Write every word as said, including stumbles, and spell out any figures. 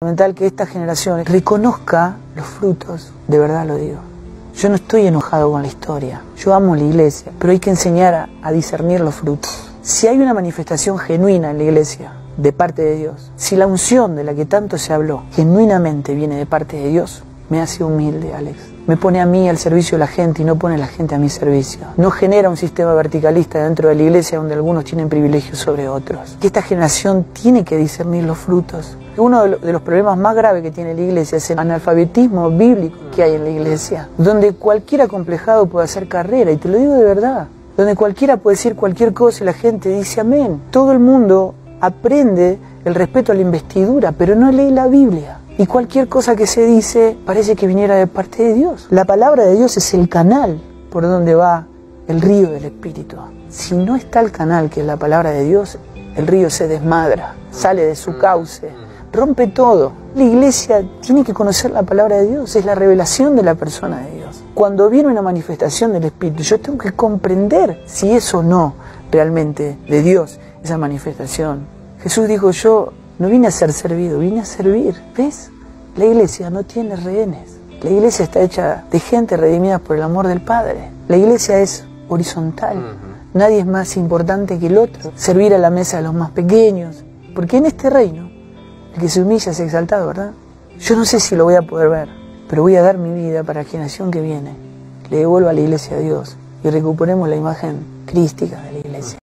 fundamental que esta generación reconozca los frutos, de verdad lo digo. Yo no estoy enojado con la historia, yo amo la iglesia, pero hay que enseñar a, a discernir los frutos. Si hay una manifestación genuina en la iglesia, de parte de Dios, si la unción de la que tanto se habló, genuinamente viene de parte de Dios, me hace humilde, Alex. Me pone a mí al servicio de la gente y no pone a la gente a mi servicio. No genera un sistema verticalista dentro de la iglesia donde algunos tienen privilegios sobre otros. Que esta generación tiene que discernir los frutos. Uno de los problemas más graves que tiene la iglesia es el analfabetismo bíblico que hay en la iglesia, donde cualquier acomplejado puede hacer carrera, y te lo digo de verdad, donde cualquiera puede decir cualquier cosa y la gente dice amén. Todo el mundo aprende el respeto a la investidura, pero no lee la Biblia. Y cualquier cosa que se dice parece que viniera de parte de Dios. La palabra de Dios es el canal por donde va el río del Espíritu. Si no está el canal, que es la palabra de Dios, el río se desmadra, sale de su cauce, rompe todo. La iglesia tiene que conocer la palabra de Dios, es la revelación de la persona de Dios. Cuando viene una manifestación del Espíritu, yo tengo que comprender si es o no realmente de Dios esa manifestación. Jesús dijo, yo no vine a ser servido, vine a servir. ¿Ves? La iglesia no tiene rehenes. La iglesia está hecha de gente redimida por el amor del Padre. La iglesia es horizontal. Uh-huh. Nadie es más importante que el otro. Servir a la mesa de los más pequeños. Porque en este reino, el que se humilla es exaltado, ¿verdad? Yo no sé si lo voy a poder ver, pero voy a dar mi vida para la generación que viene. Le devuelvo a la iglesia a Dios y recuperemos la imagen crística de